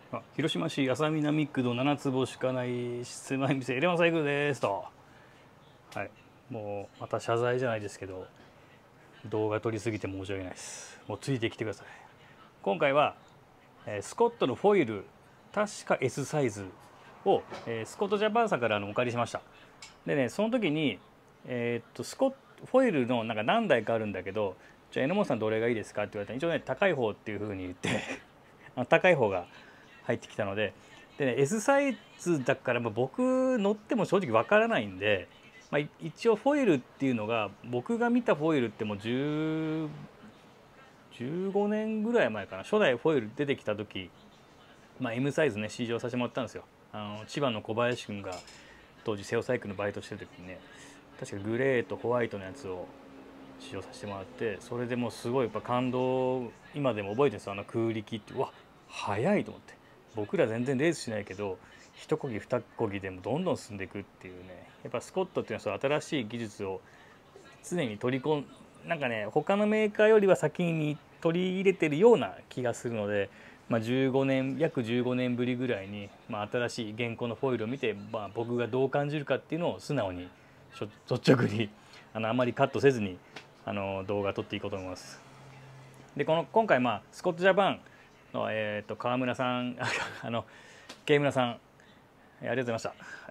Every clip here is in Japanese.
広島市安佐南区の7坪しかない狭い店エレマンサイクルですと。はい、もうまた謝罪じゃないですけど、動画撮りすぎて申し訳ないです。もうついてきてください。今回はスコットのフォイル、確か S サイズをスコットジャパンさんからお借りしました。でね、その時にフォイルのなんか何台かあるんだけど、じゃあ榎本さんどれがいいですかって言われたら、一応ね高い方っていう風に言って高い方が入ってきたので、ね、S サイズだから僕乗っても正直わからないんで、一応フォイルっていうのが、僕が見たフォイルってもう15年ぐらい前かな、初代フォイル出てきた時、M サイズね試乗させてもらったんですよ。千葉の小林君が当時セオサイクルのバイトしてる時にね、確かグレーとホワイトのやつを試乗させてもらって、それでもうすごいやっぱ感動、今でも覚えてるんですよ。空力って、うわ速いと思って。僕ら全然レースしないけど一漕ぎ二漕ぎでもどんどん進んでいくっていうね、やっぱスコットっていうのは新しい技術を常に取り込ん、なんかね他のメーカーよりは先に取り入れてるような気がするので、約15年ぶりぐらいに、新しい現行のフォイルを見て、僕がどう感じるかっていうのを素直に率直にあまりカットせずに動画撮っていこうと思います。で今回スコットジャパンの、川村さん慶村さん、ありがとうございました。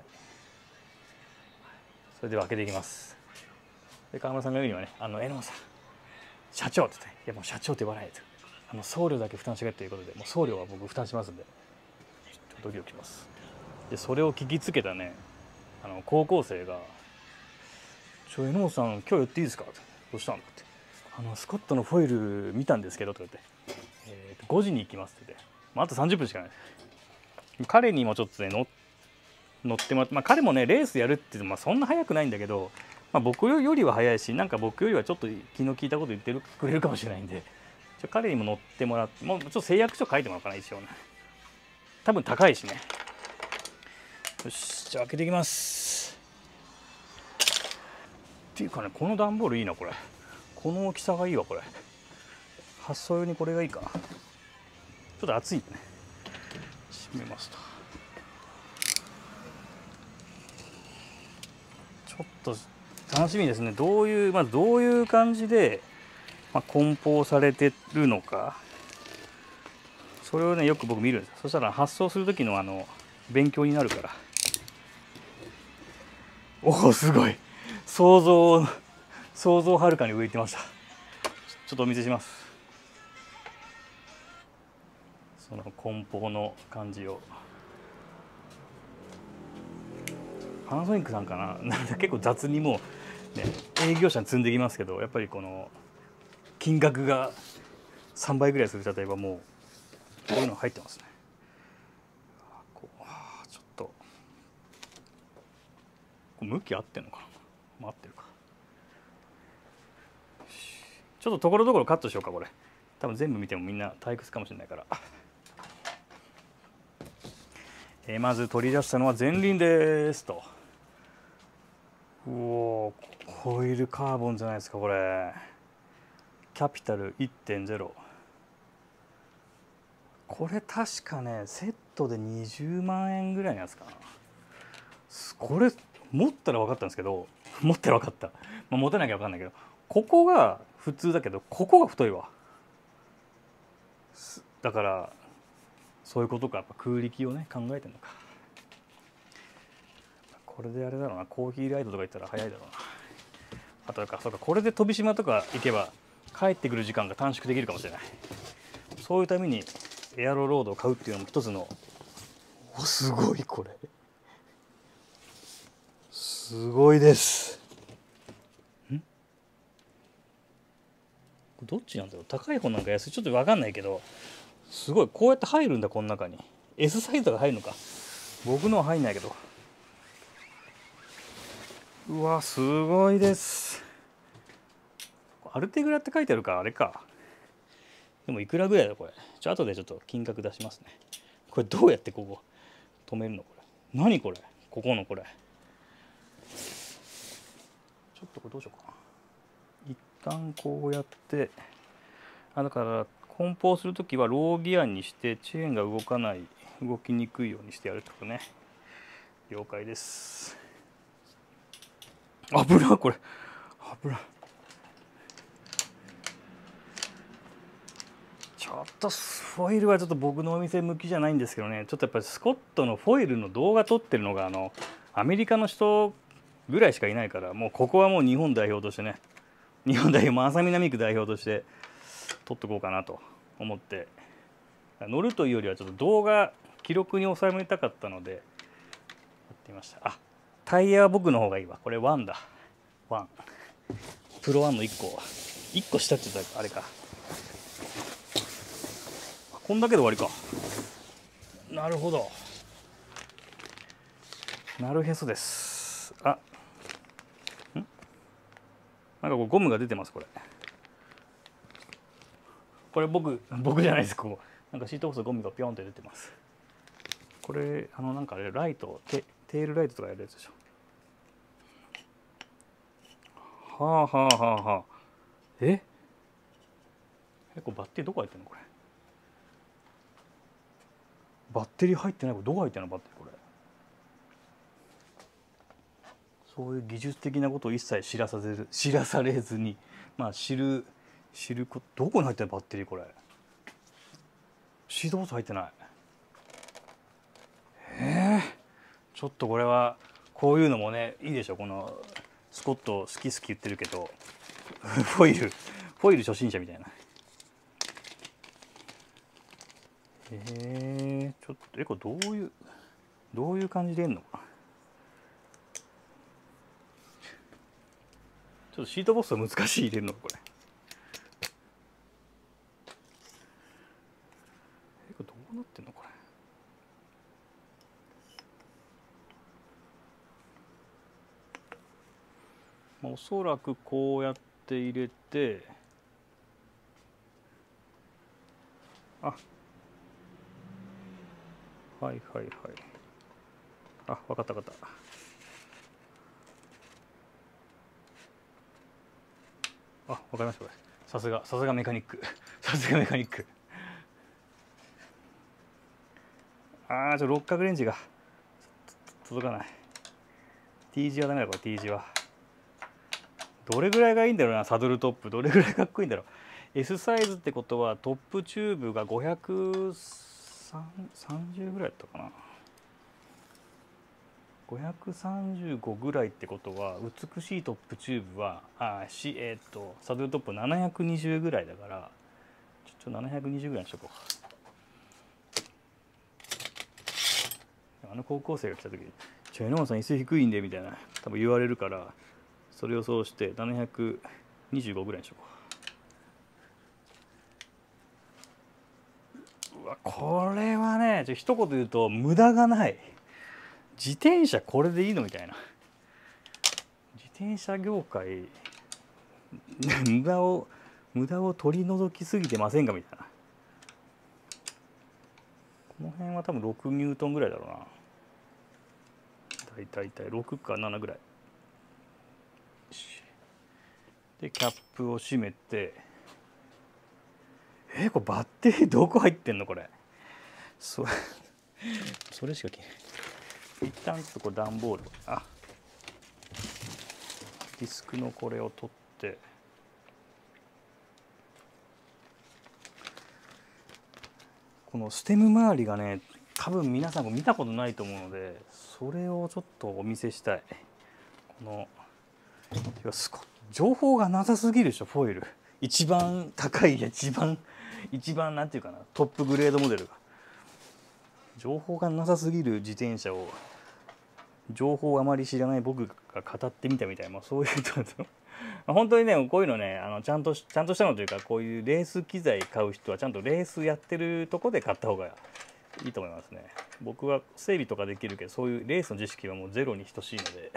それでは開けていきます。で川村さんが言うにはね、榎本さん社長って言って、いやもう社長って言わないと、送料だけ負担してくれということで、もう送料は僕負担しますんで、ちょっとドキドキします。でそれを聞きつけたね高校生が「榎本さん今日寄っていいですか?」って。「どうしたん?」って「スコットのフォイル見たんですけど」とか言って「5時に行きます」って言って、あと30分しかない。彼にもちょっとね乗ってもらって、彼もねレースやるっていうと、そんな速くないんだけど、僕よりは速いし、なんか僕よりはちょっと気の利いたこと言ってくれるかもしれないんで、彼にも乗ってもらって、もうちょっと誓約書書いてもらおうかな一応ね。多分高いしね。よし、じゃあ開けていきます。っていうかね、この段ボールいいな、これ。この大きさがいいわ、これ。発送用にこれがいいか。ちょっと熱いね。閉めますと。ちょっと楽しみですね。まずどういう感じで、梱包されてるのか。それをね、よく僕見るんです。そしたら発送する時の勉強になるから。おお、すごい。想像をはるかに上行ってました。ちょっとお見せします。その梱包の感じを。パナソニックさんかな、なんか結構雑にもう、ね、営業者に積んできますけど、やっぱりこの金額が3倍ぐらいする、例えばもうこういうの入ってますね。ちょっとこれ向き合ってんのかな、合ってるか。ちょっとところどころカットしようか。これ多分全部見てもみんな退屈かもしれないから。まず取り出したのは前輪ですと。うお、コイルカーボンじゃないですかこれ。キャピタル 1.0。 これ確かねセットで20万円ぐらいのやつかな。これ持ったら分かったんですけど、持って分かった、持たなきゃ分かんないけど、ここが普通だけどここが太いわ。だからそういうことか。やっぱ空力をね考えてるのか。これであれだろうな、コーヒーライドとか行ったら早いだろうな。あとそうか、これで飛島とか行けば帰ってくる時間が短縮できるかもしれない。そういうためにエアロロードを買うっていうのも一つの。お、すごい、これすごいです。どっちなんだろう、高い方なんか安い、ちょっと分かんないけど、すごい。こうやって入るんだ、この中に。 S サイズが入るのか。僕のは入んないけど。うわ、すごいです。アルテグラって書いてあるからあれか。でもいくらぐらいだこれ。後でちょっと金額出しますね。これどうやってここ止めるのこれ。何これ、ここのこれ。ちょっとこれどうしようかな。一旦こうやって、だから梱包するときはローギアにしてチェーンが動かない動きにくいようにしてやるってことね。了解です。危な、これ危な。ちょっとフォイルはちょっと僕のお店向きじゃないんですけどね、ちょっとやっぱりスコットのフォイルの動画撮ってるのがアメリカの人ぐらいしかいないから、もうここはもう日本代表としてね、日本代表、浅南区代表として撮っとこうかなと思って、乗るというよりはちょっと動画記録に収めたかったのでやってみました。あ、タイヤは僕の方がいいわ。これ1だ。1プロ1の1個下って言ったらあれか、こんだけで終わりか。なるほど、なるへそです。あ、なんかこうゴムが出てます。これ僕じゃないです。こうなんかシートホースゴムがピョンって出てます。これなんかあれライトテールライトとかやるやつでしょ。はあはあはあはあ。結構バッテリーどこ入ってんのこれ。バッテリー入ってない。これどこ入ってんのバッテリー。これそういう技術的なことを一切知らされずに、まあ知ること。どこに入ってんのバッテリー。これシートホース入ってない。ちょっとこれはこういうのもねいいでしょ。このスコット好き言ってるけどフォイル初心者みたいな。ちょっとこれどういう感じでやるのかな。ちょっとシートボスト難しい入れるのこれ。これどうなってんのこれ。おそらくこうやって入れて、はいあ、分かったあ、分かりました。これさすがメカニックさすがメカニック。六角レンジが届かない。 T 字はダメだ。これ T 字はどれぐらいがいいんだろうな。サドルトップどれぐらいかっこいいんだろう。 S サイズってことはトップチューブが530ぐらいだったかな。535ぐらいってことは美しいトップチューブはサドルトップ720ぐらいだから、ちょっと720ぐらいにしとこう。高校生が来た時に「榎本さん椅子低いんで」みたいな多分言われるから、それをそうして725ぐらいにしとこう。うわ、これはね一言言うと無駄がない。自転車これでいいのみたいな。自転車業界無駄を取り除きすぎてませんかみたいな。この辺は多分6ニュートンぐらいだろうな。大体6か7ぐらいでキャップを閉めて。これバッテリーどこ入ってんのこれ。それしか消え。一旦ちょっとこれ段ボールディスクのこれを取って、このステム周りがね多分皆さんも見たことないと思うので、それをちょっとお見せしたい。この情報がなさすぎるでしょ。フォイル一番高い一番なんていうかな、トップグレードモデルが情報がなさすぎる自転車を情報をあまり知らない僕が語ってみたみたいな、そういう本当にねこういうのねちゃんとしたのというか、こういうレース機材買う人はちゃんとレースやってるとこで買った方がいいと思いますね。僕は整備とかできるけど、そういうレースの知識はもうゼロに等しいので、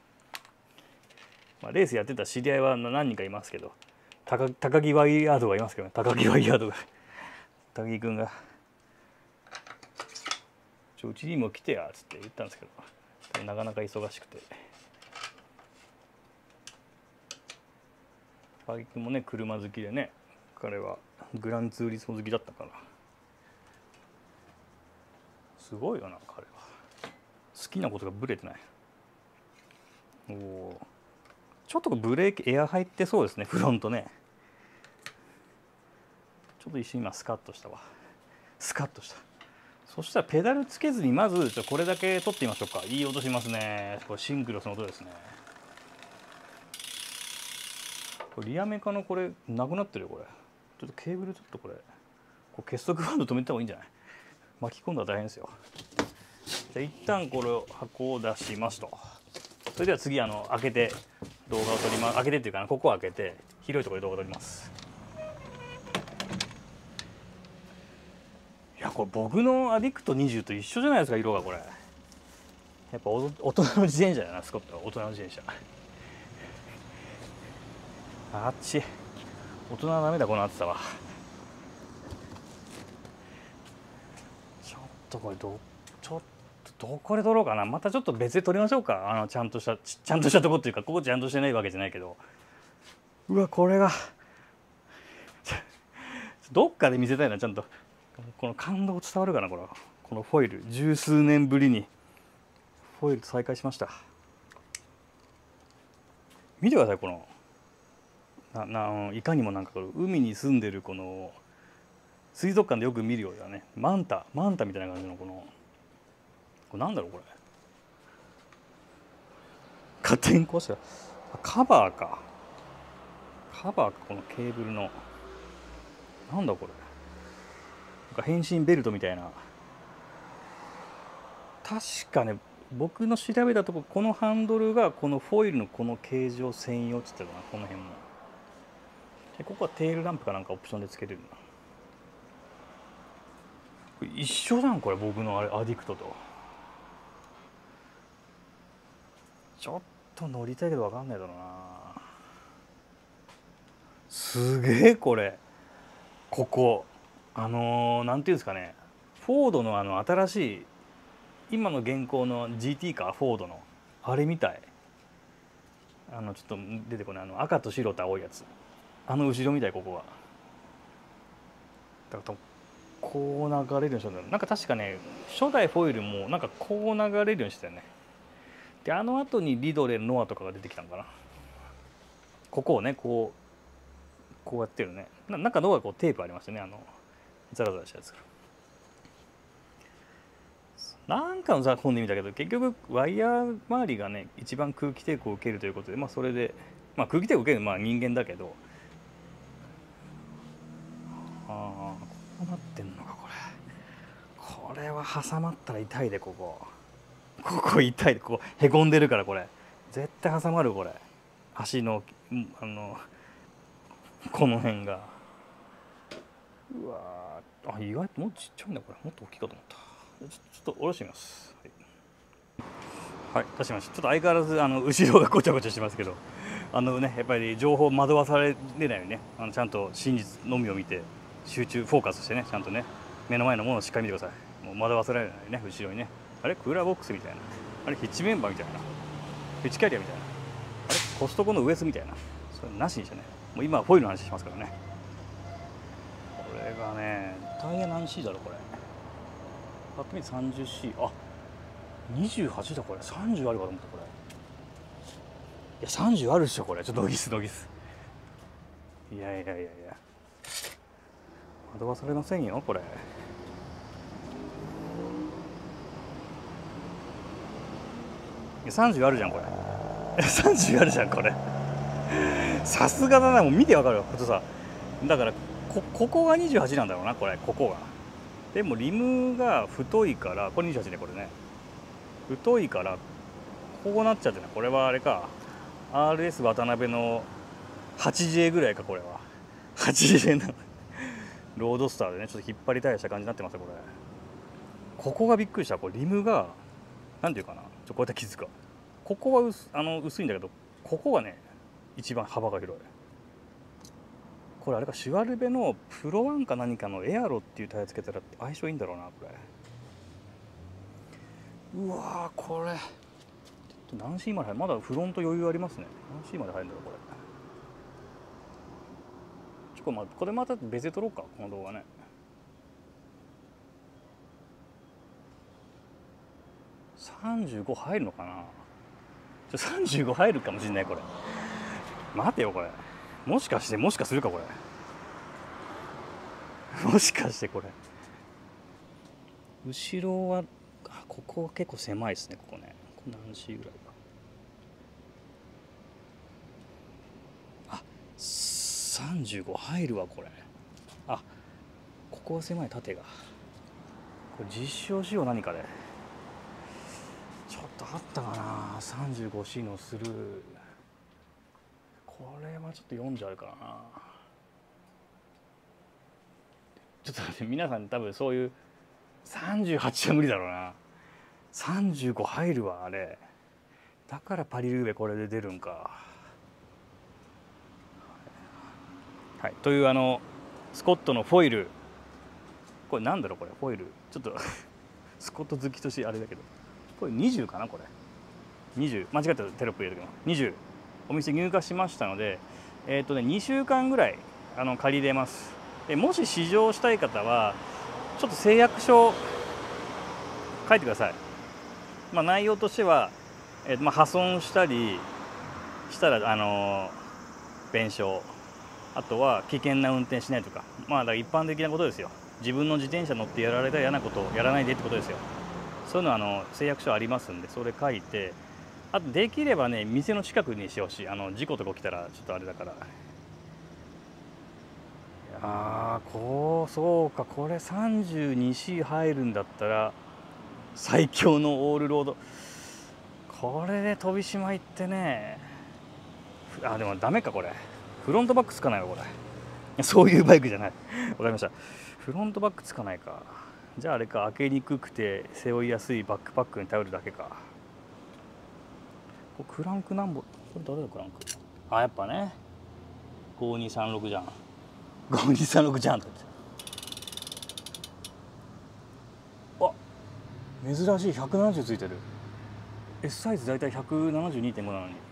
レースやってた知り合いは何人かいますけど、高木ワイヤードがいますけどね。高木君がうちにも来てやっつって言ったんですけど、なかなか忙しくて。高木君もね車好きでね、彼はグランツーリスモ好きだったから、 すごいよな彼は。好きなことがブレてない。おお、ちょっとブレーキエア入ってそうですね、フロントね。ちょっと一瞬今スカッとしたわ。スカッとした。そしたらペダルつけずにまずこれだけ取ってみましょうか。いい音しますね。これシンクロスの音ですね。これリアメカのこれなくなってるよこれ。ちょっとケーブルちょっとこれ結束バンド止めた方がいいんじゃない？巻き込んだら大変ですよ。じゃあ一旦これを箱を出しますと。それでは次開けて動画を撮ります。開けてっていうかな、ここを開けて広いところで動画を撮ります。いやこれ僕のアディクト20と一緒じゃないですか、色がこれ。やっぱ大人の自転車だな、スコットは大人の自転車。あっち大人はダメだこの暑さは。ちょっとこれちょっとどこで撮ろうかな。またちょっと別で撮りましょうか。ちゃんとしたとこっていうか、ここちゃんとしてないわけじゃないけど、うわこれがどっかで見せたいな。ちゃんとこの感動伝わるかな。このフォイル、十数年ぶりにフォイルと再会しました。見てください、このいかにもなんか海に住んでるこの水族館でよく見るようなね、マンタみたいな感じのこれなんだろうこれ。勝手にこうしたカバーかこのケーブルのなんだこれ。なんか変身ベルトみたいな。確かね僕の調べたところ、このハンドルがこのフォイルのこの形状専用って言ってたかな、この辺も。でここはテールランプかなんかオプションでつけれるな。一緒じゃんこれ、僕のあれアディクトと。ちょっと乗りたいけど分かんないだろうな。すげえこれ。ここなんていうんですかね、フォードの新しい今の現行の GT かフォードのあれみたい。ちょっと出てこない赤と白と青いやつ、後ろみたい。ここはだからこう流れるようにしたんだ。なんか確かね初代フォイルもなんかこう流れるようにしてたよね。で後にリドレーノアとかが出てきたのかな。ここをねこうやってるね。中の方がテープありましたね、ザラザラしたやつが。なんかの本で見たけど、結局ワイヤー周りがね一番空気抵抗を受けるということで、それで空気抵抗を受けるのは人間だけど、こうなってんのかこれは挟まったら痛いで。ここ痛いで、へこんでるからこれ絶対挟まる。これ足のこの辺が。うわ意外ともうちっちゃいんだこれ。もっと大きいかと思った。ちょっと下ろしてみます。はい、出しました。ちょっと相変わらず後ろがごちゃごちゃしてますけど、やっぱり情報を惑わされないようにね、ちゃんと真実のみを見て集中フォーカスしてね、ちゃんとね目の前のものをしっかり見てください。もう惑わされないようにね。後ろにね、あれクーラーボックスみたいな、あれヒッチメンバーみたいな、ヒッチキャリアみたいな、あれコストコのウエスみたいな、それなしにしてね。もう今はフォイルの話しますからね。これがねタイヤ何 C だろうこれ。パッと見て 30C。 あ28だこれ。30あるかと思ったこれ。いや30あるでしょこれ。ちょっとノギス。いや惑わされませんよこれ。いや30あるじゃんこれ。30あるじゃんこれ。さすがだな。もう見てわかるよことさ。だからここが28なんだろうなこれ。ここがでもリムが太いから、これ28ねこれね。太いからこうなっちゃってね。これはあれか RS 渡辺の 8J ぐらいか。これは 8J なロードスターでねちょっと引っ張りたいした感じになってますよこれ。ここがびっくりした。これリムがなんていうかな、こうやって気づくか。ここは薄いんだけど、ここがね一番幅が広い。これあれかシュワルベのプロワンか何かのエアロっていうタイヤつけたら相性いいんだろうなこれ。うわーこれ何 C まで入る。まだフロント余裕ありますね。何 C まで入るんだろうこれ。これまた別で撮ろうかこの動画ね。 35入るのかな。35入るかもしれない。これ待てよ、これもしかするか、これもしかしてこれ後ろはここ結構狭いですね。ここね、ここ何 C ぐらいか。35入るわこれ。ここは狭い。縦がこれ実証しよう。何かでちょっとあったかな。 35C のスルー、これはちょっと読んじゃうからな。ちょっと待って、皆さん多分そういう38は無理だろうな。35入るわあれ。だからパリルーベこれで出るんか。はい、というスコットのフォイル、これなんだろう、これフォイルちょっとスコット好きとしてあれだけど、これ20かな。これ20、間違ったらテロップ入れるけど20お店入荷しましたので、2週間ぐらい借りれます。でもし試乗したい方はちょっと誓約書書いてください。内容としては、破損したりしたら弁償、あとは危険な運転しないとか、だから一般的なことですよ。自分の自転車乗ってやられたら嫌なことをやらないでってことですよ。そういうのは誓約書ありますんで、それ書いて、あとできればね店の近くにしてほしい。事故とか起きたらちょっとあれだから。そうか、これ 32C 入るんだったら最強のオールロード。これで飛島行ってね。でもダメか、これフロントバックつかないわこれ。そういうバイクじゃない。わかりました。フロントバックつかないか。じゃああれか、開けにくくて背負いやすいバックパックに頼るだけか。これクランクなんぼ、これ誰だクランク。やっぱね5236じゃん。5236じゃんって珍しい。170ついてる。 S サイズだいたい 172.5 なのに。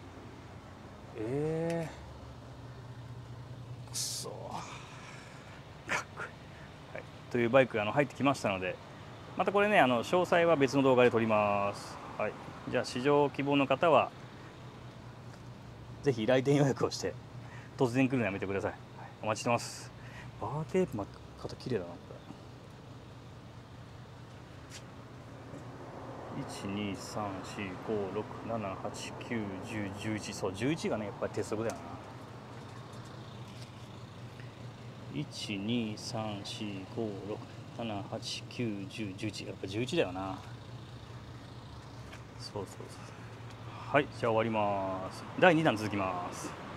くそかっこいい、はい、というバイクが入ってきましたので、またこれね詳細は別の動画で撮ります。はい、じゃあ試乗希望の方はぜひ来店予約をして突然来るのやめてください。はい、お待ちしてます。バーテープ巻き方綺麗だなこれ。1234567891011、そう11がねやっぱり鉄則だよな。1234567891011、やっぱ11だよな。そう。はい、じゃあ終わります。第2弾続きます。